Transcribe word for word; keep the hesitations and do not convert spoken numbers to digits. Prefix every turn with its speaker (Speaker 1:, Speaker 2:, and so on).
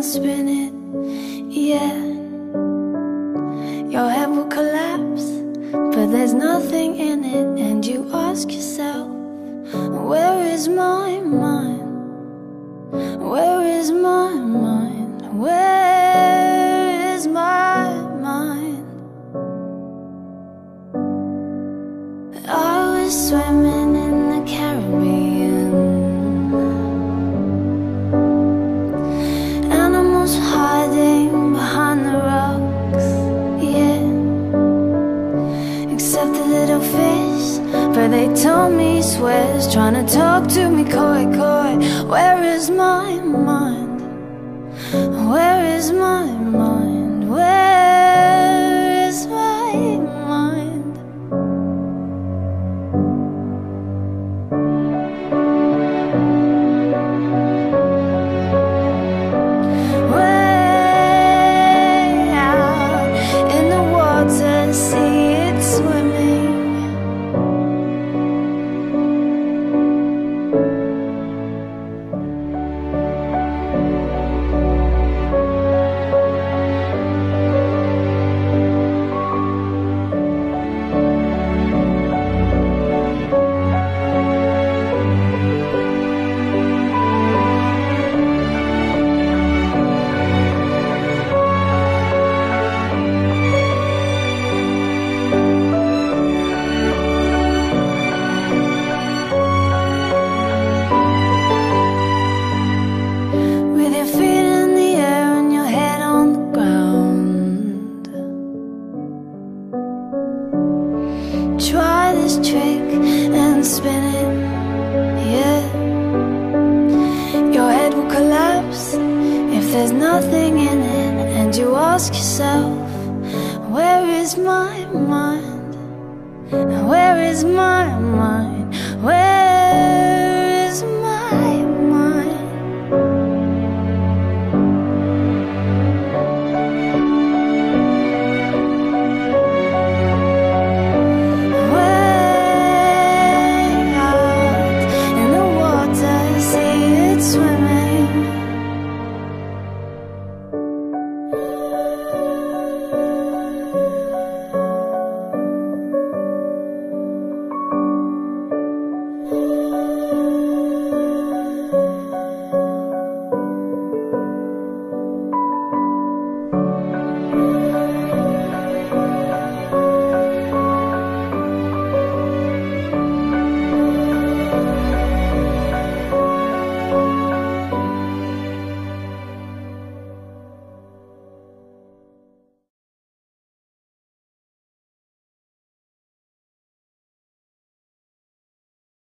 Speaker 1: spin it, yeah. Your head will collapse, but there's nothing in it. And you ask yourself, where is my mind? Where is my mind? Where is my mind? I was swimming in the Caribbean, animals hiding behind the rocks, yeah. Except the little fish, but they told me swears, trying to talk to me coy, coy. Where is my mind? Where is my mind? Where is my mind? Way out in the water, see it swimming. Try this trick and spin it, yeah. Your head will collapse if there's nothing in it. And you ask yourself, where is my mind? Where is my mind? Where